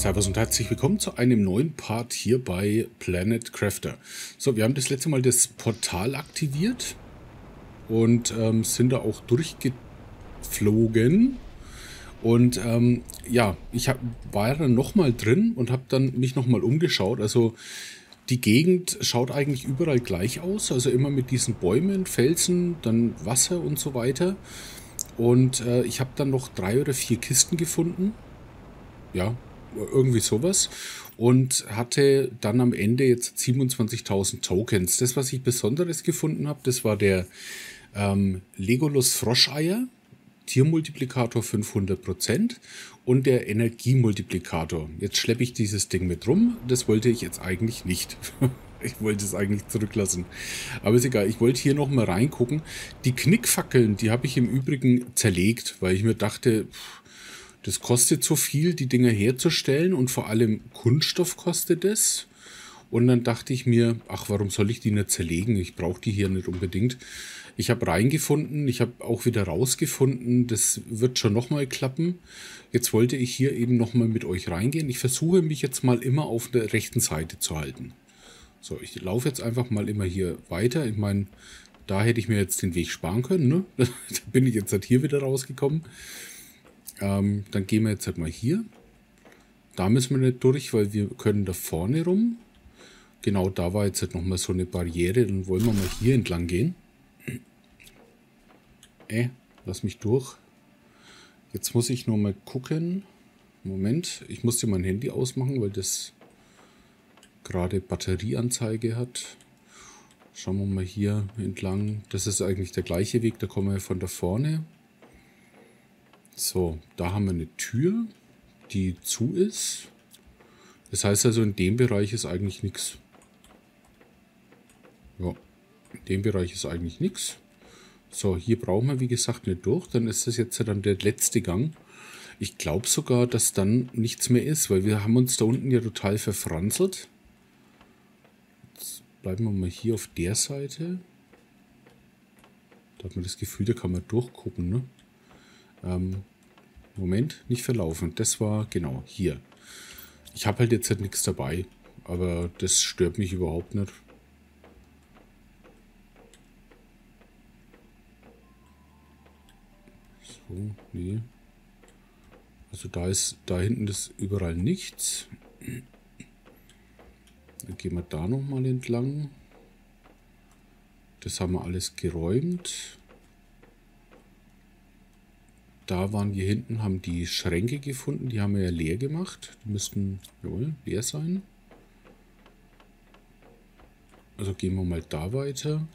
Servus und herzlich willkommen zu einem neuen Part hier bei Planet Crafter. So, wir haben das letzte Mal das Portal aktiviert und sind da auch durchgeflogen. Und ja, war ja dann nochmal drin und habe dann mich nochmal umgeschaut. Also die Gegend schaut eigentlich überall gleich aus. Also immer mit diesen Bäumen, Felsen, dann Wasser und so weiter. Und ich habe dann noch 3 oder 4 Kisten gefunden. Ja, irgendwie sowas. Und hatte dann am Ende jetzt 27.000 Tokens. Das, was ich Besonderes gefunden habe, das war der Legolas Froscheier, Tiermultiplikator 500% und der Energiemultiplikator. Jetzt schleppe ich dieses Ding mit rum. Das wollte ich jetzt eigentlich nicht. Ich wollte es eigentlich zurücklassen. Aber ist egal, ich wollte hier noch mal reingucken. Die Knickfackeln, die habe ich im Übrigen zerlegt, weil ich mir dachte, das kostet so viel, die Dinger herzustellen und vor allem Kunststoff kostet es. Und dann dachte ich mir, ach, warum soll ich die nicht zerlegen? Ich brauche die hier nicht unbedingt. Ich habe reingefunden, ich habe auch wieder rausgefunden, das wird schon nochmal klappen. Jetzt wollte ich hier eben nochmal mit euch reingehen. Ich versuche mich jetzt mal immer auf der rechten Seite zu halten. So, ich laufe jetzt einfach mal immer hier weiter. Ich meine, da hätte ich mir jetzt den Weg sparen können, ne? Da bin ich jetzt halt hier wieder rausgekommen. Dann gehen wir jetzt halt mal hier. Da müssen wir nicht durch, weil wir können da vorne rum. Genau, da war jetzt halt nochmal so eine Barriere. Dann wollen wir mal hier entlang gehen. Lass mich durch. Jetzt muss ich nur mal gucken. Moment, ich musste mein Handy ausmachen, weil das gerade Batterieanzeige hat. Schauen wir mal hier entlang. Das ist eigentlich der gleiche Weg, da kommen wir von da vorne. So, da haben wir eine Tür, die zu ist. Das heißt also, in dem Bereich ist eigentlich nichts. Ja, in dem Bereich ist eigentlich nichts. So, hier brauchen wir wie gesagt nicht durch. Dann ist das jetzt dann der letzte Gang. Ich glaube sogar, dass dann nichts mehr ist, weil wir haben uns da unten ja total verfranzelt. Jetzt bleiben wir mal hier auf der Seite. Da hat man das Gefühl, da kann man durchgucken, ne? Moment, nicht verlaufen. Das war genau hier. Ich habe halt jetzt halt nichts dabei, aber das stört mich überhaupt nicht. So, nee. Also da hinten ist überall nichts. Dann gehen wir da nochmal entlang. Das haben wir alles geräumt. Da waren wir hinten, haben die Schränke gefunden, die haben wir ja leer gemacht. Die müssten jawohl, leer sein. Also gehen wir mal da weiter.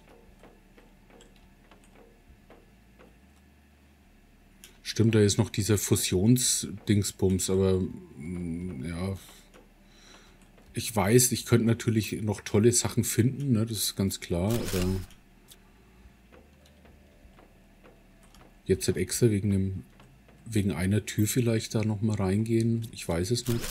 Stimmt, da ist noch dieser Fusionsdingsbums, aber ja, ich weiß, ich könnte natürlich noch tolle Sachen finden, ne, das ist ganz klar, aber jetzt halt extra wegen einer Tür vielleicht da noch mal reingehen. Ich weiß es nicht.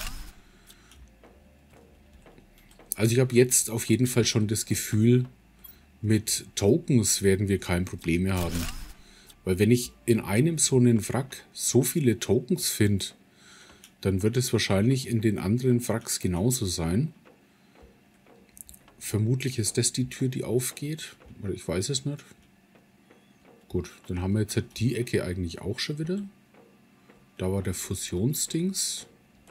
Also ich habe jetzt auf jeden Fall schon das Gefühl, mit Tokens werden wir kein Problem mehr haben. Weil wenn ich in einem so einen Wrack so viele Tokens finde, dann wird es wahrscheinlich in den anderen Wracks genauso sein. Vermutlich ist das die Tür, die aufgeht. Oder ich weiß es nicht. Gut, dann haben wir jetzt halt die Ecke eigentlich auch schon wieder. Da war der Fusionsdings.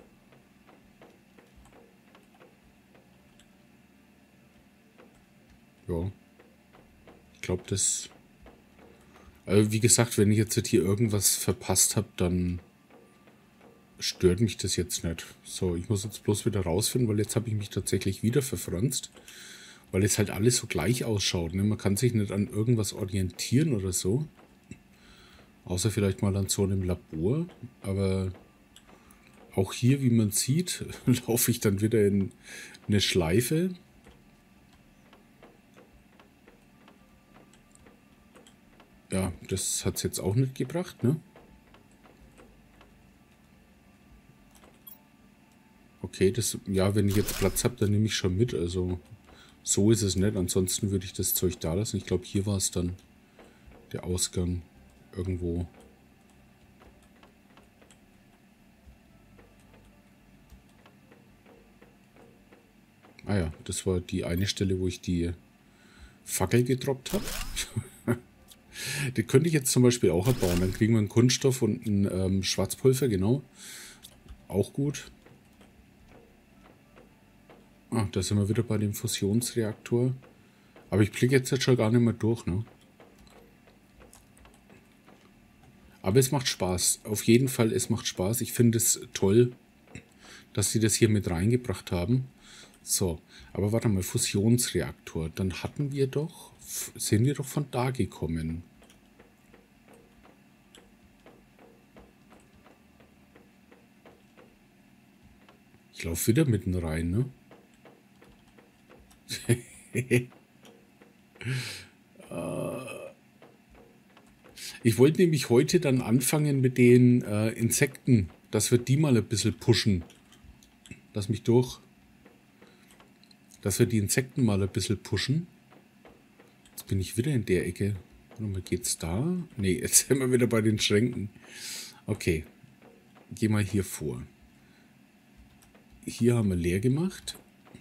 Ja. Ich glaube, das... Also wie gesagt, wenn ich jetzt halt hier irgendwas verpasst habe, dann stört mich das jetzt nicht. So, ich muss jetzt bloß wieder rausfinden, weil jetzt habe ich mich tatsächlich wieder verfranst. Weil jetzt halt alles so gleich ausschaut. Ne? Man kann sich nicht an irgendwas orientieren oder so. Außer vielleicht mal an so einem Labor. Aber auch hier, wie man sieht, laufe ich dann wieder in eine Schleife. Ja, das hat es jetzt auch nicht gebracht, ne? Okay, das, ja, wenn ich jetzt Platz habe, dann nehme ich schon mit. Also so ist es nicht. Ansonsten würde ich das Zeug da lassen. Ich glaube, hier war es dann der Ausgang irgendwo. Ah ja, das war die eine Stelle, wo ich die Fackel gedroppt habe. Die könnte ich jetzt zum Beispiel auch erbauen. Dann kriegen wir einen Kunststoff und ein Schwarzpulver, genau. Auch gut. Ah, da sind wir wieder bei dem Fusionsreaktor. Aber ich blicke jetzt schon gar nicht mehr durch, ne? Aber es macht Spaß. Auf jeden Fall, es macht Spaß. Ich finde es toll, dass sie das hier mit reingebracht haben. So, aber warte mal, Fusionsreaktor. Dann hatten wir doch, sind wir doch von da gekommen. Ich laufe wieder mitten rein, ne? Ich wollte nämlich heute dann anfangen mit den Insekten, dass wir die mal ein bisschen pushen. Lass mich durch. Dass wir die Insekten mal ein bisschen pushen. Jetzt bin ich wieder in der Ecke. Warte mal, geht's da? Ne, jetzt sind wir wieder bei den Schränken. Okay. Geh mal hier vor. Hier haben wir leer gemacht.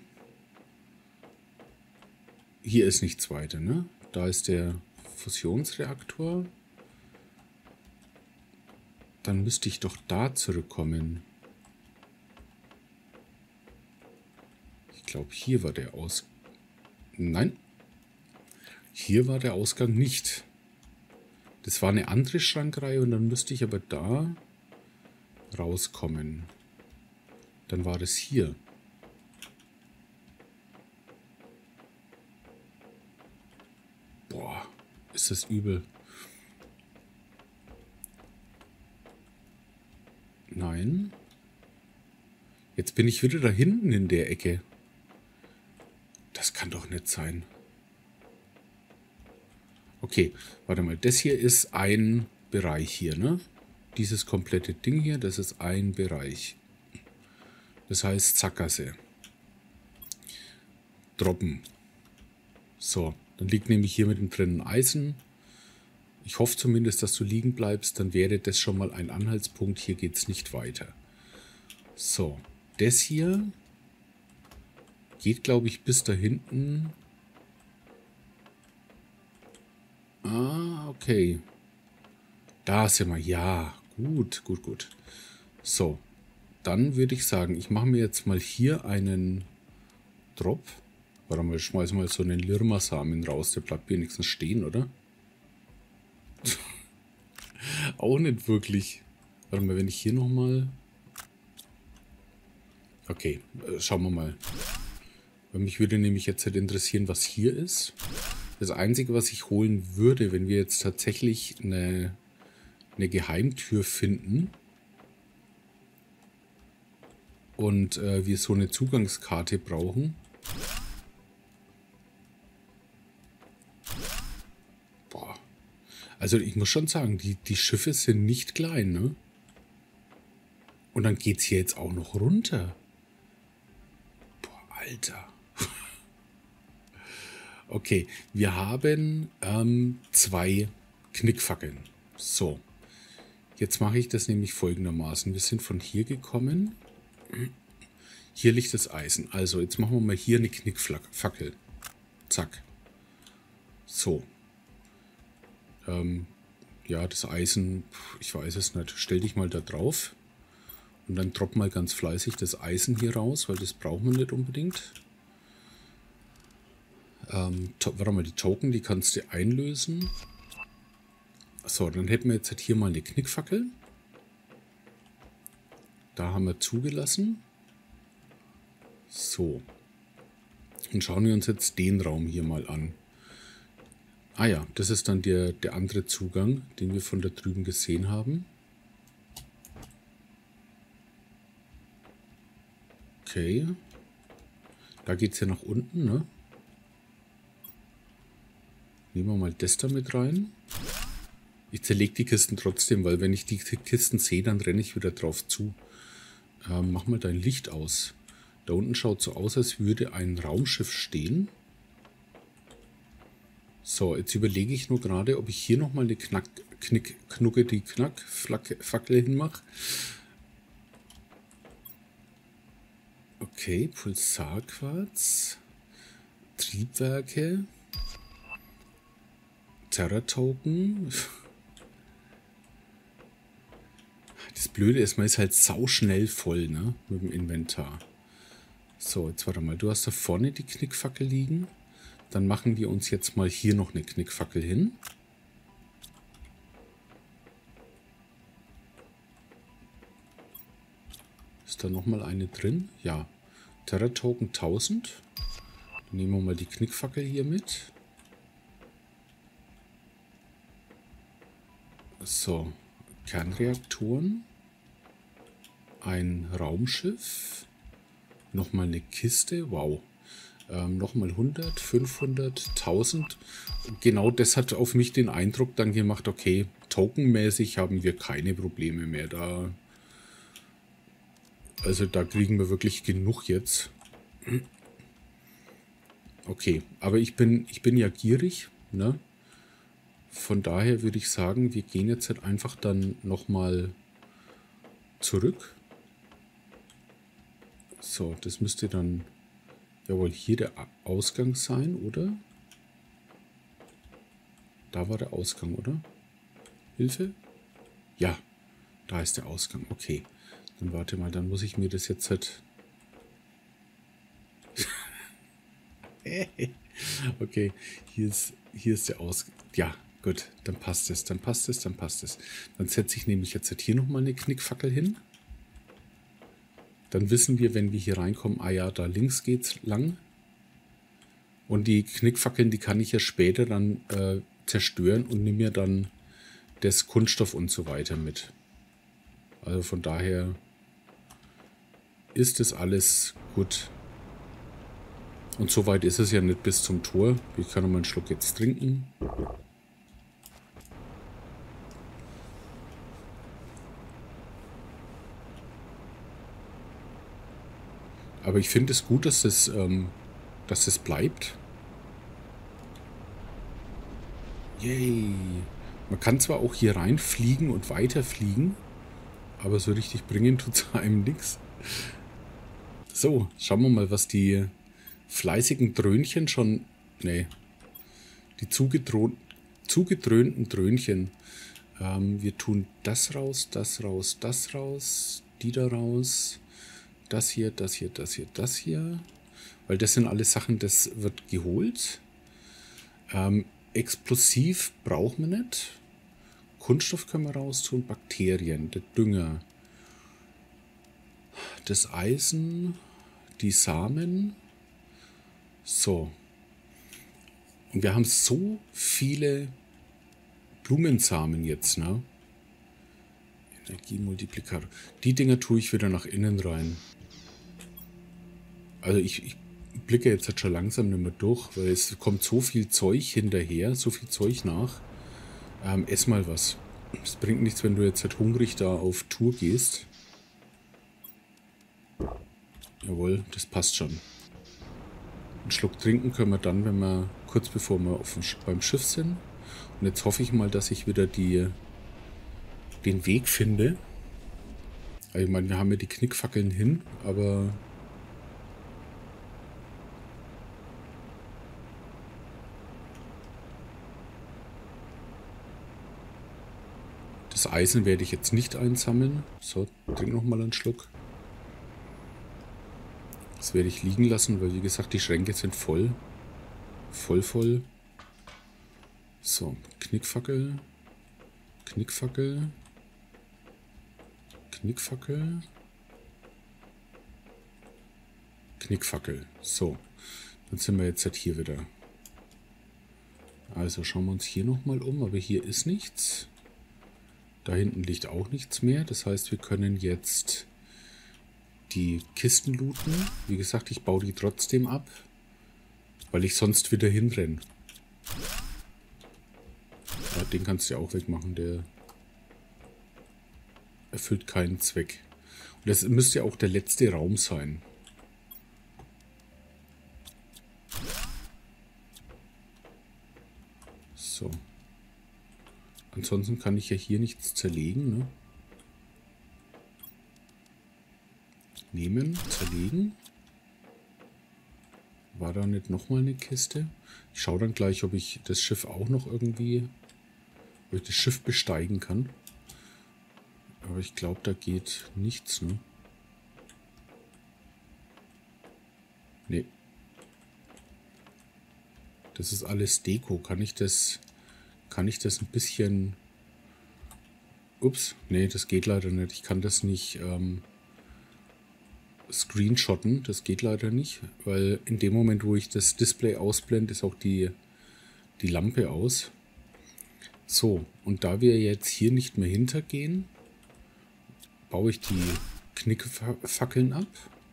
Hier ist nichts weiter, ne? Da ist der Fusionsreaktor. Dann müsste ich doch da zurückkommen. Ich glaube, hier war der Ausgang. Nein. Hier war der Ausgang nicht. Das war eine andere Schrankreihe und dann müsste ich aber da rauskommen. Dann war das hier. Boah, ist das übel. Nein. Jetzt bin ich wieder da hinten in der Ecke. Das kann doch nicht sein. Okay, warte mal. Das hier ist ein Bereich hier, ne? Dieses komplette Ding hier, das ist ein Bereich. Das heißt Sackgasse. Droppen. So, dann liegt nämlich hier mit dem drinnen Eisen. Ich hoffe zumindest, dass du liegen bleibst. Dann wäre das schon mal ein Anhaltspunkt. Hier geht es nicht weiter. So, das hier geht, glaube ich, bis da hinten. Ah, okay. Da sind wir. Ja, gut, gut, gut. So, dann würde ich sagen, ich mache mir jetzt mal hier einen Drop. Warte mal, ich schmeiße mal so einen Lirma-Samen raus. Der bleibt wenigstens stehen, oder? Auch nicht wirklich. Warte mal, wenn ich hier nochmal... Okay, schauen wir mal. Weil mich würde nämlich jetzt halt interessieren, was hier ist. Das Einzige, was ich holen würde, wenn wir jetzt tatsächlich eine Geheimtür finden und wir so eine Zugangskarte brauchen. Boah. Also ich muss schon sagen, die Schiffe sind nicht klein, ne? Und dann geht es hier jetzt auch noch runter. Boah, Alter. Okay, wir haben 2 Knickfackeln. So, jetzt mache ich das nämlich folgendermaßen. Wir sind von hier gekommen. Hier liegt das Eisen. Also, jetzt machen wir mal hier eine Knickfackel. Zack. So. Ja, das Eisen, ich weiß es nicht. Stell dich mal da drauf. Und dann drop mal ganz fleißig das Eisen hier raus, weil das brauchen wir nicht unbedingt. Warte mal, die Token, die kannst du einlösen. So, dann hätten wir jetzt halt hier mal eine Knickfackel. Da haben wir zugelassen. So. Und schauen wir uns jetzt den Raum hier mal an. Ah ja, das ist dann der andere Zugang, den wir von da drüben gesehen haben. Okay. Da geht es ja nach unten, ne? Nehmen wir mal das da mit rein. Ich zerlege die Kisten trotzdem, weil wenn ich die Kisten sehe, dann renne ich wieder drauf zu. Mach mal dein Licht aus. Da unten schaut so aus, als würde ein Raumschiff stehen. So, jetzt überlege ich nur gerade, ob ich hier nochmal eine Knackfackel hinmache. Okay, Pulsarquarz, Triebwerke, Terra-Token. Das Blöde ist, man ist halt sauschnell voll, ne, mit dem Inventar. So, jetzt warte mal, du hast da vorne die Knickfackel liegen. Dann machen wir uns jetzt mal hier noch eine Knickfackel hin. Ist da nochmal eine drin? Ja. Terra-Token 1000. Dann nehmen wir mal die Knickfackel hier mit. So, Kernreaktoren. Ein Raumschiff. Nochmal eine Kiste. Wow. Nochmal 100, 500, 1000. Genau das hat auf mich den Eindruck dann gemacht, okay, tokenmäßig haben wir keine Probleme mehr da. Also da kriegen wir wirklich genug jetzt. Okay, aber ich bin ja gierig, ne? Von daher würde ich sagen, wir gehen jetzt halt einfach dann nochmal zurück. So, das müsste dann jawohl hier der Ausgang sein, oder? Da war der Ausgang, oder? Hilfe? Ja, da ist der Ausgang. Okay, dann warte mal, dann muss ich mir das jetzt halt... Okay, hier ist der Ausgang. Ja, gut, dann passt es, dann passt es, dann passt es. Dann setze ich nämlich jetzt halt hier nochmal eine Knickfackel hin. Dann wissen wir, wenn wir hier reinkommen, ah ja, da links geht's lang. Und die Knickfackeln, die kann ich ja später dann zerstören und nehme mir dann das Kunststoff und so weiter mit. Also von daher ist das alles gut. Und so weit ist es ja nicht bis zum Tor. Ich kann noch mal einen Schluck jetzt trinken. Aber ich finde es gut, dass es bleibt. Yay. Man kann zwar auch hier reinfliegen und weiterfliegen, aber so richtig bringen tut es einem nichts. So, schauen wir mal, was die fleißigen Dröhnchen schon... Nee, die zugedröhnten Dröhnchen. Wir tun das raus, das raus, das raus, die da raus, das hier, das hier, das hier, das hier. Weil das sind alles Sachen, das wird geholt. Explosiv brauchen wir nicht. Kunststoff können wir raustun, Bakterien, der Dünger, das Eisen, die Samen. So. Und wir haben so viele Blumensamen jetzt, ne? Energiemultiplikator. Die Dinger tue ich wieder nach innen rein. Also ich blicke jetzt halt schon langsam nicht mehr durch, weil es kommt so viel Zeug hinterher, so viel Zeug nach. Ess mal was. Es bringt nichts, wenn du jetzt halt hungrig da auf Tour gehst. Jawohl, das passt schon. Einen Schluck trinken können wir dann, wenn wir kurz bevor wir beim Schiff sind. Und jetzt hoffe ich mal, dass ich wieder den Weg finde. Also ich meine, wir haben ja die Knickfackeln hin, aber das Eisen werde ich jetzt nicht einsammeln. So, trink noch mal einen Schluck. Das werde ich liegen lassen, weil wie gesagt, die Schränke sind voll. Voll. So, Knickfackel. Knickfackel. Knickfackel. Knickfackel. So, dann sind wir jetzt halt hier wieder. Also schauen wir uns hier nochmal um, aber hier ist nichts. Da hinten liegt auch nichts mehr. Das heißt, wir können jetzt die Kisten looten. Wie gesagt, ich baue die trotzdem ab, weil ich sonst wieder hinrenne. Ja, den kannst du ja auch wegmachen, der erfüllt keinen Zweck. Und das müsste ja auch der letzte Raum sein. So. Ansonsten kann ich ja hier nichts zerlegen, ne? Nehmen, zerlegen. War da nicht nochmal eine Kiste? Ich schaue dann gleich, ob ich das Schiff auch noch irgendwie, ob ich das Schiff besteigen kann. Aber ich glaube, da geht nichts, ne? Nee. Das ist alles Deko. Kann ich das ein bisschen... Ups, nee, das geht leider nicht. Ich kann das nicht screenshotten. Das geht leider nicht, weil in dem Moment, wo ich das Display ausblende, ist auch die Lampe aus. So, und da wir jetzt hier nicht mehr hintergehen, baue ich die Knickfackeln ab.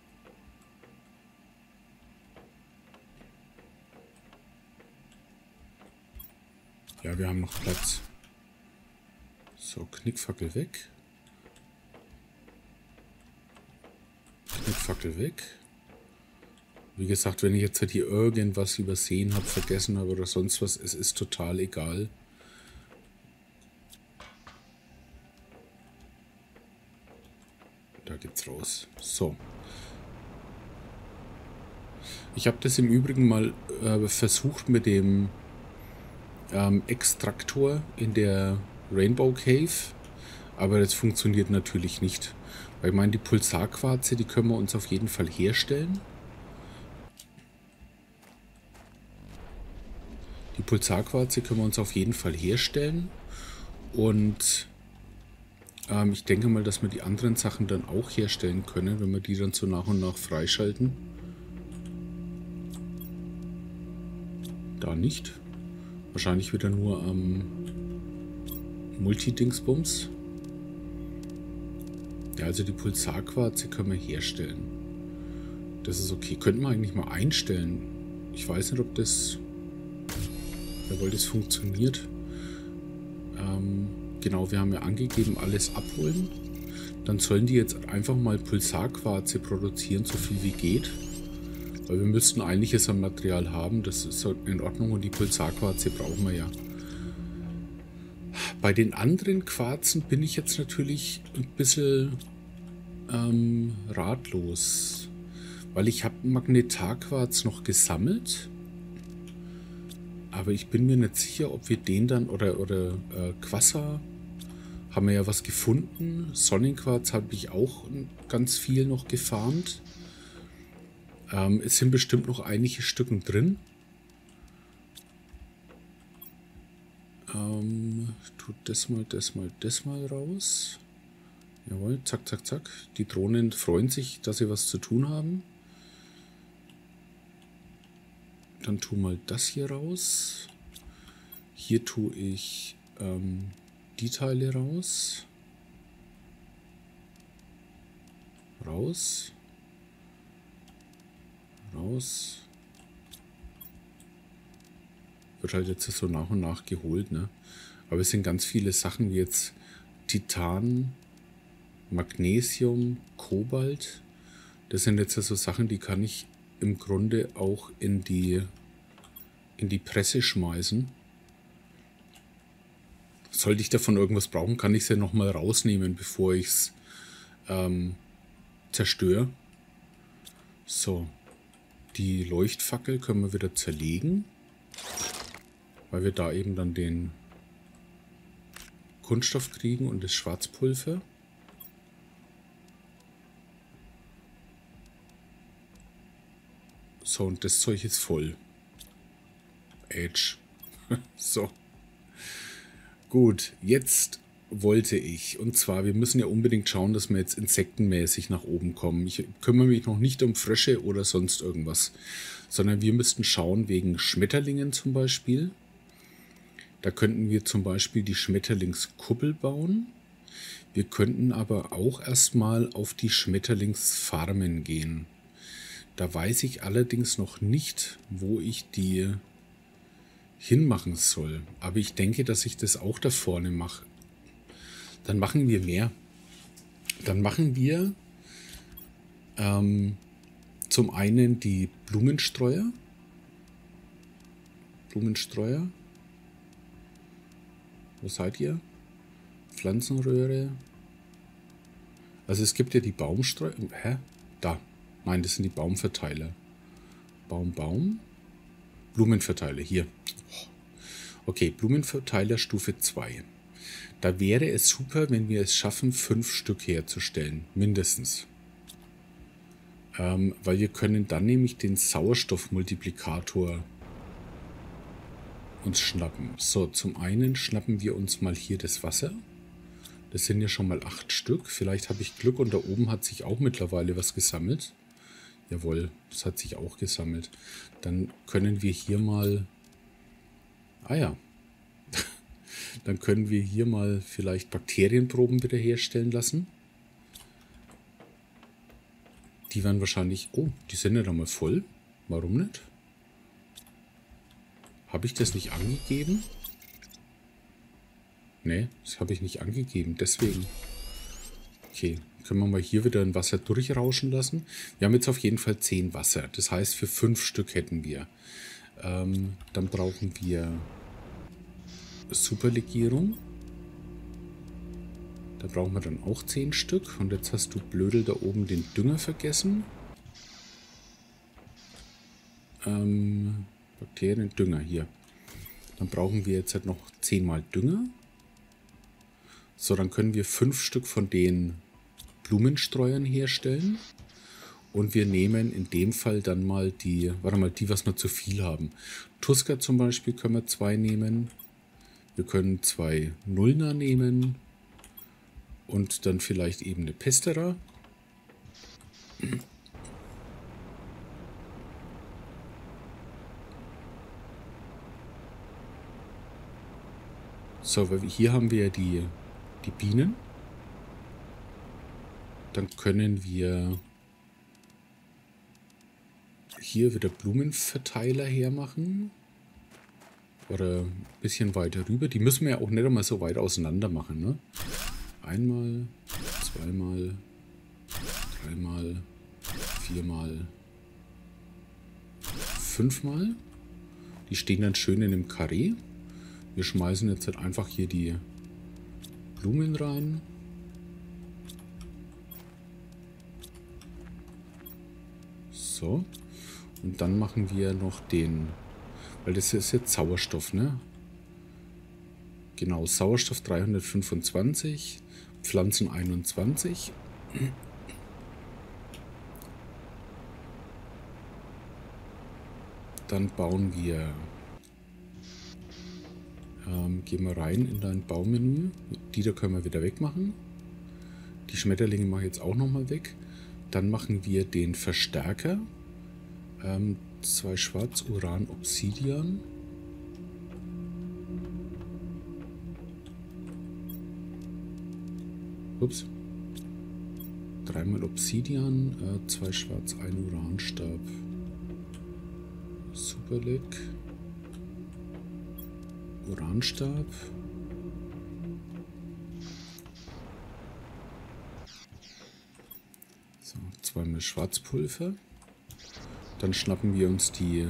Ja, wir haben noch Platz. So, Knickfackel weg. Knickfackel weg. Wie gesagt, wenn ich jetzt halt hier irgendwas übersehen habe, vergessen habe oder sonst was, es ist total egal. Da geht's raus. So. Ich habe das im Übrigen mal versucht mit dem Extraktor in der Rainbow Cave, aber das funktioniert natürlich nicht. Weil ich meine, die Pulsarquarze, die können wir uns auf jeden Fall herstellen. Die Pulsarquarze können wir uns auf jeden Fall herstellen. Und ich denke mal, dass wir die anderen Sachen dann auch herstellen können, wenn wir die dann so nach und nach freischalten. Da nicht. Wahrscheinlich wieder nur am Multidingsbums. Ja, also die Pulsarquarze können wir herstellen. Das ist okay. Könnten wir eigentlich mal einstellen. Ich weiß nicht, ob das... Jawohl, das funktioniert. Genau, wir haben ja angegeben, alles abholen. Dann sollen die jetzt einfach mal Pulsarquarze produzieren, so viel wie geht. Weil wir müssten eigentlich es am Material haben. Das ist in Ordnung und die Pulsarquarze brauchen wir ja. Bei den anderen Quarzen bin ich jetzt natürlich ein bisschen ratlos. Weil ich habe Magnetarquarz noch gesammelt. Aber ich bin mir nicht sicher, ob wir den dann, oder Quasar, haben wir ja was gefunden. Sonnenquarz habe ich auch ganz viel noch gefarmt. Es sind bestimmt noch einige Stücken drin. Tut das mal raus. Jawohl, zack, zack, zack. Die Drohnen freuen sich, dass sie was zu tun haben. Dann tu mal das hier raus. Hier tue ich die Teile raus. Raus. Raus. Wird halt jetzt so nach und nach geholt, ne? Aber es sind ganz viele Sachen wie jetzt Titan, Magnesium, Kobalt. Das sind jetzt so Sachen, die kann ich im Grunde auch in die Presse schmeißen. Sollte ich davon irgendwas brauchen, kann ich es ja nochmal rausnehmen, bevor ich es zerstöre. So, die Leuchtfackel können wir wieder zerlegen, weil wir da eben dann den Kunststoff kriegen und das Schwarzpulver. So, und das Zeug ist voll. Edge. So. Gut, jetzt wollte ich, und zwar, wir müssen ja unbedingt schauen, dass wir jetzt insektenmäßig nach oben kommen. Ich kümmere mich noch nicht um Frösche oder sonst irgendwas, sondern wir müssten schauen wegen Schmetterlingen zum Beispiel. Da könnten wir zum Beispiel die Schmetterlingskuppel bauen. Wir könnten aber auch erstmal auf die Schmetterlingsfarmen gehen. Da weiß ich allerdings noch nicht, wo ich die hinmachen soll. Aber ich denke, dass ich das auch da vorne mache. Dann machen wir mehr. Dann machen wir zum einen die Blumenstreuer. Blumenstreuer. Wo seid ihr? Pflanzenröhre. Also es gibt ja die Baumstreuer. Hä? Da. Nein, das sind die Baumverteiler. Baum. Blumenverteiler, hier. Okay, Blumenverteiler Stufe 2. Da wäre es super, wenn wir es schaffen, 5 Stück herzustellen, mindestens. Weil wir können dann nämlich den Sauerstoffmultiplikator uns schnappen. So, zum einen schnappen wir uns mal hier das Wasser. Das sind ja schon mal 8 Stück. Vielleicht habe ich Glück und da oben hat sich auch mittlerweile was gesammelt. Jawohl, das hat sich auch gesammelt. Dann können wir hier mal... Ah ja. Dann können wir hier mal vielleicht Bakterienproben wiederherstellen lassen. Die werden wahrscheinlich... Oh, die sind ja dann mal voll. Warum nicht? Habe ich das nicht angegeben? Ne, das habe ich nicht angegeben. Deswegen. Okay, können wir mal hier wieder ein Wasser durchrauschen lassen. Wir haben jetzt auf jeden Fall 10 Wasser. Das heißt, für 5 Stück hätten wir. Dann brauchen wir Superlegierung. Da brauchen wir dann auch 10 Stück. Und jetzt hast du Blödel da oben den Dünger vergessen. Bakterien, Dünger hier. Dann brauchen wir jetzt halt noch 10 mal Dünger. So, dann können wir 5 Stück von den Blumenstreuern herstellen. Und wir nehmen in dem Fall dann mal die, warte mal, die, was wir zu viel haben. Tusker zum Beispiel können wir 2 nehmen. Wir können 2 Nullner nehmen. Und dann vielleicht eben eine Pestera. So, weil hier haben wir ja die Bienen. Dann können wir hier wieder Blumenverteiler hermachen. Oder ein bisschen weiter rüber. Die müssen wir ja auch nicht einmal so weit auseinander machen, ne? Einmal, zweimal, dreimal, viermal, 5-mal. Die stehen dann schön in einem Karree. Wir schmeißen jetzt halt einfach hier die Blumen rein. So. Und dann machen wir noch den, weil das ist jetzt Sauerstoff, ne? Genau, Sauerstoff 325, Pflanzen 21. Dann bauen wir, gehen wir rein in dein Baumenü. Die da können wir wieder wegmachen. Die Schmetterlinge mache ich jetzt auch nochmal weg. Dann machen wir den Verstärker. 2 Schwarz, Uran, Obsidian. Ups. 3 mal Obsidian, 2 Schwarz, 1 Uranstab. Superleg. Uranstab. So, 2 mal Schwarzpulver. Dann schnappen wir uns die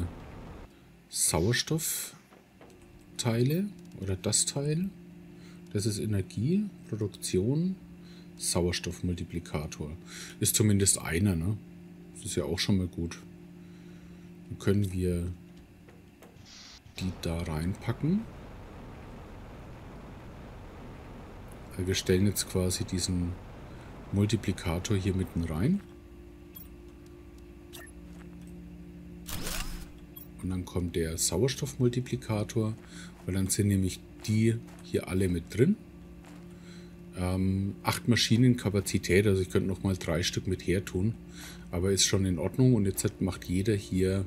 Sauerstoffteile oder das Teil. Das ist Energie, Produktion, Sauerstoffmultiplikator. Ist zumindest einer, ne? Das ist ja auch schon mal gut. Dann können wir die da reinpacken. Also wir stellen jetzt quasi diesen Multiplikator hier mitten rein. Und dann kommt der Sauerstoffmultiplikator, weil dann sind nämlich die hier alle mit drin. 8 Maschinenkapazität, also ich könnte noch mal 3 Stück mit her tun, aber ist schon in Ordnung. Und jetzt macht jeder hier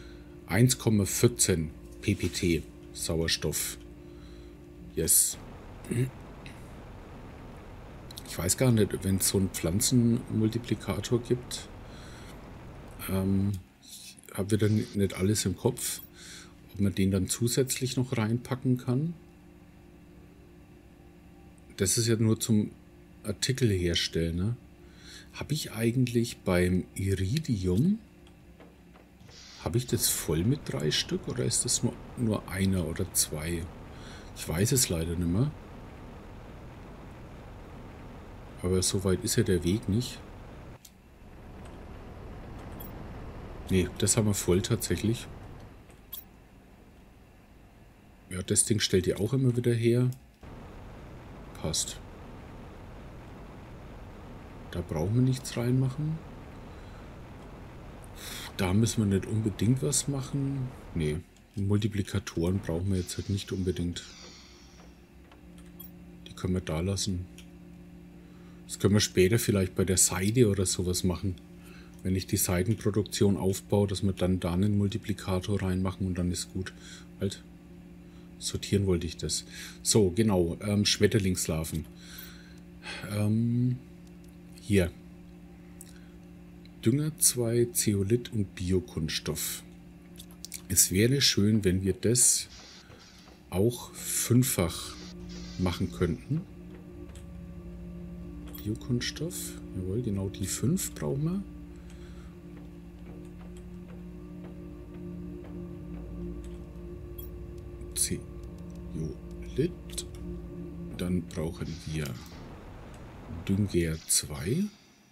1,14 ppt Sauerstoff. Yes. Ich weiß gar nicht, wenn es so einen Pflanzenmultiplikator gibt, habe wieder nicht alles im Kopf, ob man den dann zusätzlich noch reinpacken kann. Das ist ja nur zum Artikel herstellen, ne? Habe ich eigentlich beim Iridium, habe ich das voll mit 3 Stück oder ist das nur einer oder 2? Ich weiß es leider nicht mehr. Aber so weit ist ja der Weg nicht. Nee, das haben wir voll tatsächlich. Ja, das Ding stellt ihr auch immer wieder her. Passt. Da brauchen wir nichts reinmachen. Da müssen wir nicht unbedingt was machen. Nee, Multiplikatoren brauchen wir jetzt halt nicht unbedingt. Die können wir da lassen. Das können wir später vielleicht bei der Seite oder sowas machen. Wenn ich die Seitenproduktion aufbaue, dass wir dann da einen Multiplikator reinmachen und dann ist gut. Halt. Sortieren wollte ich das. So, genau. Schmetterlingslarven. Hier. Dünger 2, Zeolit und Biokunststoff. Es wäre schön, wenn wir das auch 5-fach machen könnten. Biokunststoff. Jawohl, genau die 5 brauchen wir. Zeolit. Dann brauchen wir Dünger 2.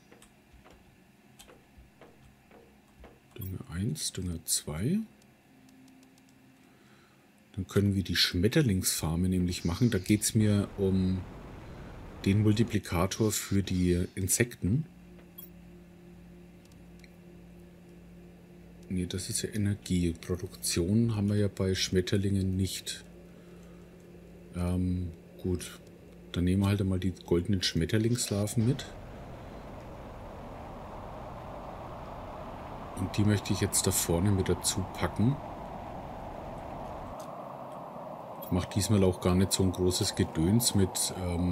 Dünger 1, Dünger 2. Dann können wir die Schmetterlingsfarme nämlich machen. Da geht es mir um den Multiplikator für die Insekten. Nee, das ist ja Energie. Produktion haben wir ja bei Schmetterlingen nicht. Gut. Dann nehmen wir halt einmal die goldenen Schmetterlingslarven mit. Und die möchte ich jetzt da vorne mit dazu packen. Ich mache diesmal auch gar nicht so ein großes Gedöns mit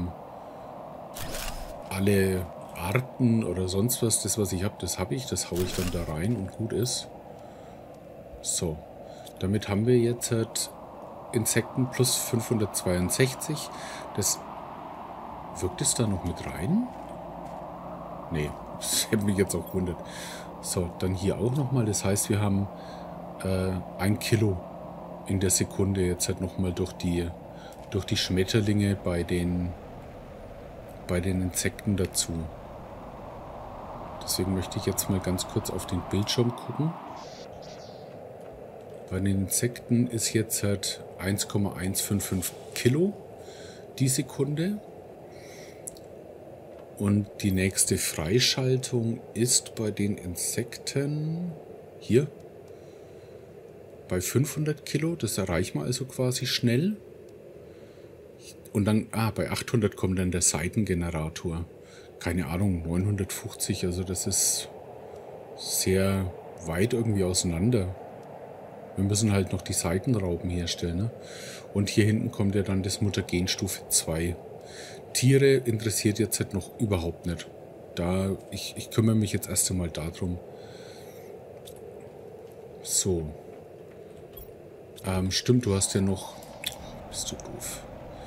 alle Arten oder sonst was. Das, was ich habe, das habe ich. Das haue ich dann da rein und gut ist. So, damit haben wir jetzt halt Insekten plus 562. Das wirkt es da noch mit rein? Nee, das hätte mich jetzt auch gewundert. So, dann hier auch nochmal. Das heißt, wir haben 1 Kilo in der Sekunde jetzt halt nochmal durch die Schmetterlinge bei den Insekten dazu. Deswegen möchte ich jetzt mal ganz kurz auf den Bildschirm gucken. Bei den Insekten ist jetzt halt 1,155 Kilo die Sekunde. Und die nächste Freischaltung ist bei den Insekten hier bei 500 Kilo. Das erreichen wir also quasi schnell. Und dann, bei 800 kommt dann der Seitengenerator. Keine Ahnung, 950. Also das ist sehr weit irgendwie auseinander. Wir müssen halt noch die Seitenraupen herstellen. Ne? Und hier hinten kommt ja dann das Mutagen Stufe 2. Tiere interessiert jetzt halt noch überhaupt nicht. Ich kümmere mich jetzt erst einmal darum. So. Stimmt, du hast ja noch... Bist du doof.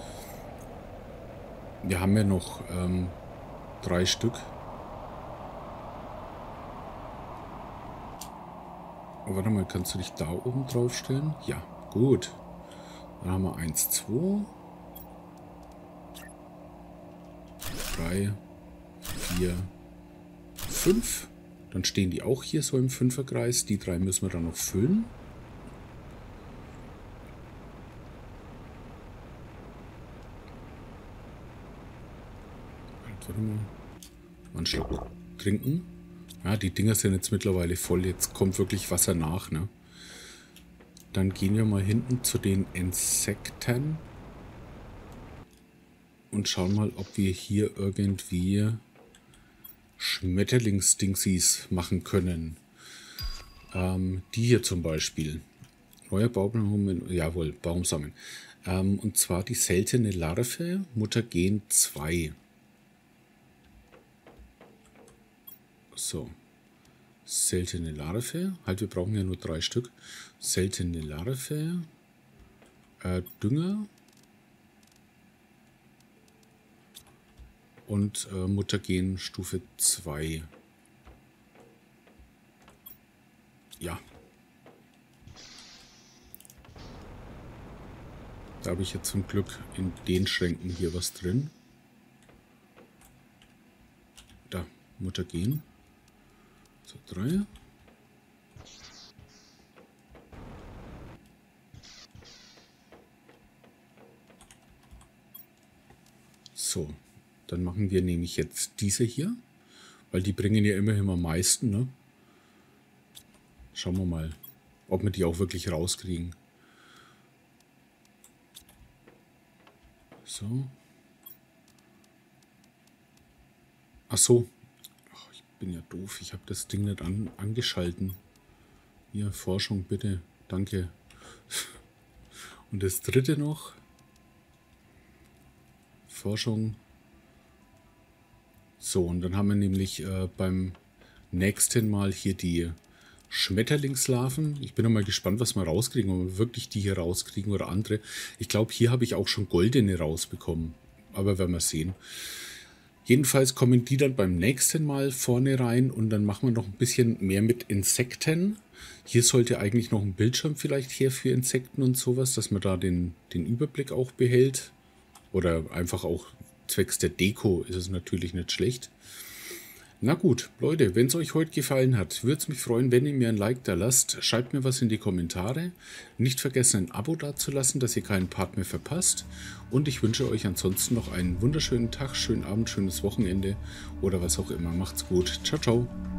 Wir haben ja noch 3 Stück. Warte mal, kannst du dich da oben drauf stellen? Ja, gut. Dann haben wir 1, 2, 3, 4, 5. Dann stehen die auch hier so im Fünferkreis. Die 3 müssen wir dann noch füllen. Warte mal. Einen Schluck trinken. Ja, die Dinger sind jetzt mittlerweile voll. Jetzt kommt wirklich Wasser nach, ne? Dann gehen wir mal hinten zu den Insekten und schauen mal, ob wir hier irgendwie Schmetterlingsdingsies machen können. Die hier zum Beispiel. Neuer Baumsamen, jawohl, Baumsamen. Und zwar die seltene Larve, Mutagen 2. So. Seltene Larve. Halt, wir brauchen ja nur 3 Stück. Seltene Larve. Dünger. Und Mutagen Stufe 2. Ja. Da habe ich jetzt zum Glück in den Schränken hier was drin. Da, Mutagen. So, 3. So, dann machen wir nämlich jetzt diese hier, weil die bringen ja immerhin am meisten, ne? Schauen wir mal, ob wir die auch wirklich rauskriegen. So. Ach so. Ach, ich bin ja doof. Ich habe das Ding nicht angeschalten. Hier, Forschung, bitte. Danke. Und das dritte noch. Forschung. So, und dann haben wir nämlich beim nächsten Mal hier die Schmetterlingslarven. Ich bin noch mal gespannt, was wir rauskriegen, ob wir wirklich die hier rauskriegen oder andere. Ich glaube, hier habe ich auch schon goldene rausbekommen. Aber werden wir sehen. Jedenfalls kommen die dann beim nächsten Mal vorne rein und dann machen wir noch ein bisschen mehr mit Insekten. Hier sollte eigentlich noch ein Bildschirm vielleicht her für Insekten und sowas, dass man da den Überblick auch behält. Oder einfach auch zwecks der Deko ist es natürlich nicht schlecht. Na gut, Leute, wenn es euch heute gefallen hat, würde es mich freuen, wenn ihr mir ein Like da lasst. Schreibt mir was in die Kommentare. Nicht vergessen, ein Abo dazulassen, dass ihr keinen Part mehr verpasst. Und ich wünsche euch ansonsten noch einen wunderschönen Tag, schönen Abend, schönes Wochenende oder was auch immer. Macht's gut. Ciao, ciao.